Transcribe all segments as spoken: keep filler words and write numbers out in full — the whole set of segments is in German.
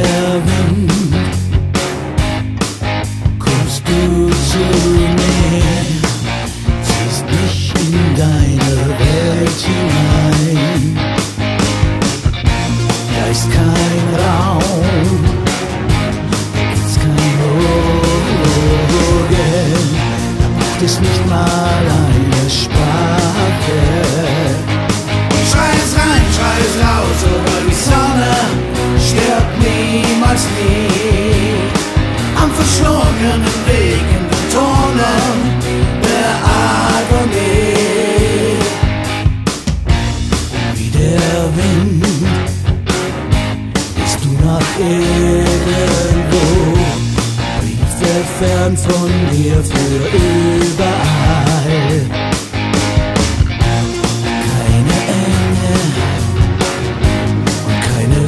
der Wind kommst du zu mir, ziehst mich in deine Welt hinein. Da ist kein Raum, da gibt's kein Morgen, da braucht es nicht mal eine Sprache. Schrei es rein, schrei es raus, aber die Sonne stirbt niemals nie. Am verschlungenen Weg in den Tonen der Agonie. Wie der Wind bist du nach irgendwo, Briefe fern von dir für überall. Keine Enge und keine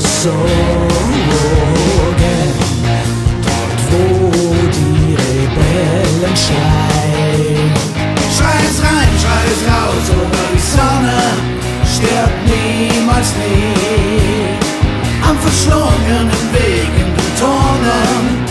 Sorgen, dort wo die Rebellen schreien. Schrei es rein, schrei es raus, aber die Sonne stirbt niemals nie. Am verschlungenen Weg in den Tonen